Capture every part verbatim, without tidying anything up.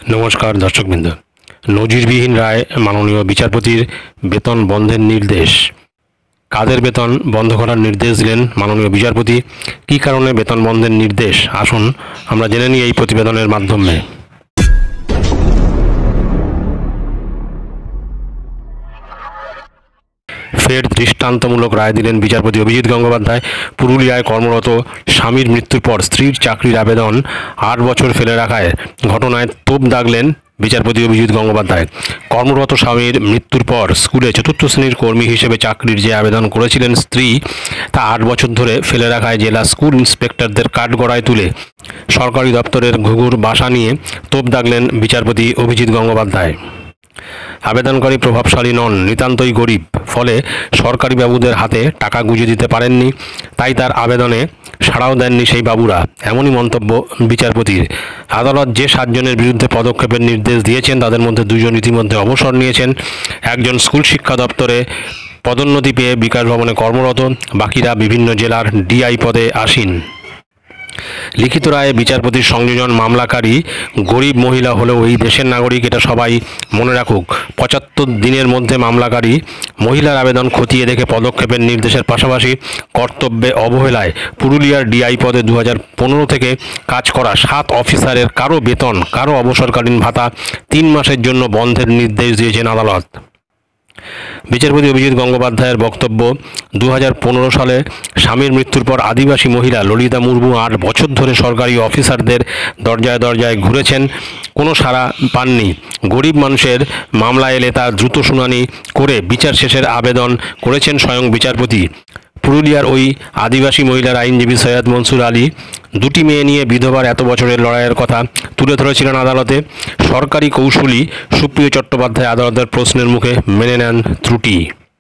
নমস্কার দর্শকবৃন্দ। নজিরবিহীন রায় মাননীয় বিচারপতির বেতন বন্ধের নির্দেশ। কাদের বেতন বন্ধ করার নির্দেশ দিলেন মাননীয় বিচারপতি, কী কারণে বেতন বন্ধের নির্দেশ, আসুন আমরা জেনে নিই এই প্রতিবেদনের মাধ্যমে। ফের দৃষ্টান্তমূলক রায় দিলেন বিচারপতি অভিজিৎ গঙ্গোপাধ্যায়। পুরুলিয়ায় কর্মরত স্বামীর মৃত্যুর পর স্ত্রীর চাকরির আবেদন আট বছর ফেলে রাখায় ঘটনায় তোপ দাগলেন বিচারপতি অভিজিৎ গঙ্গোপাধ্যায়। কর্মরত স্বামীর মৃত্যুর পর স্কুলে চতুর্থ শ্রেণীর কর্মী হিসেবে চাকরির যে আবেদন করেছিলেন স্ত্রী, তা আট বছর ধরে ফেলে রাখায় জেলা স্কুল ইন্সপেক্টরদের কাঠগড়ায় তুলে সরকারি দপ্তরের ঘুঘুর বাসা নিয়ে তোপ দাগলেন বিচারপতি অভিজিৎ গঙ্গোপাধ্যায়। আবেদনকারী প্রভাবশালী নন, নিতান্তই গরিব, ফলে সরকারি বাবুদের হাতে টাকা গুঁজে দিতে পারেননি, তাই তার আবেদনে সাড়াও দেননি সেই বাবুরা, এমনই মন্তব্য বিচারপতির। আদালত যে সাতজনের বিরুদ্ধে পদক্ষেপের নির্দেশ দিয়েছেন তাদের মধ্যে দুজন ইতিমধ্যে অবসর নিয়েছেন। একজন স্কুল শিক্ষা দপ্তরে পদোন্নতি পেয়ে বিকাশ ভবনে কর্মরত, বাকিরা বিভিন্ন জেলার ডিআই পদে আসীন। লিখিত রায়ে বিচারপতির সংযোজন মামলাকারী গরিব মহিলা হলেও এই দেশের নাগরিক, এটা সবাই মনে রাখুক। পঁচাত্তর দিনের মধ্যে মামলাকারী মহিলার আবেদন খতিয়ে দেখে পদক্ষেপের নির্দেশের পাশাপাশি কর্তব্যে অবহেলায় পুরুলিয়ার ডিআই পদে দু হাজার পনেরো থেকে কাজ করা সাত অফিসারের কারো বেতন, কারো অবসরকালীন ভাতা তিন মাসের জন্য বন্ধের নির্দেশ দিয়েছেন আদালত। বিচারপতি অভিজিৎ গঙ্গোপাধ্যায়ের বক্তব্য, দু হাজার পনেরো সালে স্বামীর মৃত্যুর পর আদিবাসী মহিলা ললিতা মুর্মু আট বছর ধরে সরকারি অফিসারদের দরজায় দরজায় ঘুরেছেন, কোনো সাড়া পাননি। গরিব মানুষের মামলা এলে তার দ্রুত শুনানি করে বিচার শেষের আবেদন করেছেন স্বয়ং বিচারপতি। পুরুলিয়ার ওই আদিবাসী মহিলার আইনজীবী সৈয়দ মনসুর আলী দুটি মেয়ে নিয়ে বিধবার এত বছরের লড়াইয়ের কথা তুলে ধরেছিলেন আদালতে। সরকারি কৌশলী সুপ্রিয় চট্টোপাধ্যায় আদালতের প্রশ্নের মুখে মেনে নেন ত্রুটি।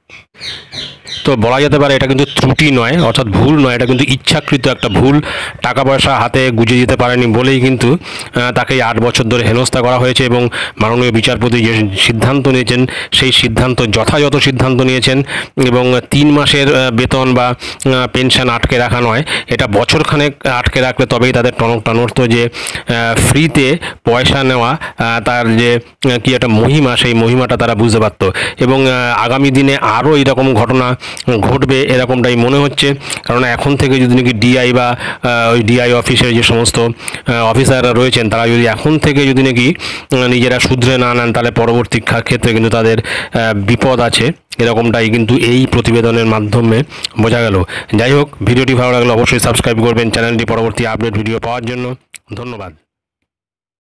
তো বলা যেতে পারে এটা কিন্তু ত্রুটি নয়, অর্থাৎ ভুল নয়, এটা কিন্তু ইচ্ছাকৃত একটা ভুল। টাকা পয়সা হাতে গুঁজে দিতে পারেনি বলেই কিন্তু তাকে আট বছর ধরে হেনস্থা করা হয়েছে, এবং মাননীয় বিচারপতি যে সিদ্ধান্ত নিয়েছেন সেই সিদ্ধান্ত যথাযথ সিদ্ধান্ত নিয়েছেন, এবং তিন মাসের বেতন বা পেনশন আটকে রাখা নয়, এটা বছরখানেক আটকে রাখলে তবেই তাদের টনক টনর্থ যে ফ্রিতে পয়সা নেওয়া তার যে কি একটা মহিমা, সেই মহিমাটা তারা বুঝতে পারত। এবং আগামী দিনে আরও এইরকম ঘটনা ঘটবে এরকমটাই মনে হচ্ছে, কারণ এখন থেকে যদি নাকি ডিআই বা ওই ডিআই অফিসের যে সমস্ত অফিসাররা রয়েছেন তারা যদি এখন থেকে যদি নাকি নিজেরা শুধরে না নেন, তাহলে পরবর্তী ক্ষেত্রে কিন্তু তাদের বিপদ আছে, এরকমটাই কিন্তু এই প্রতিবেদনের মাধ্যমে বোঝা গেল। যাই হোক, ভিডিওটি ভালো লাগলে অবশ্যই সাবস্ক্রাইব করবেন চ্যানেলটি পরবর্তী আপডেট ভিডিও পাওয়ার জন্য। ধন্যবাদ।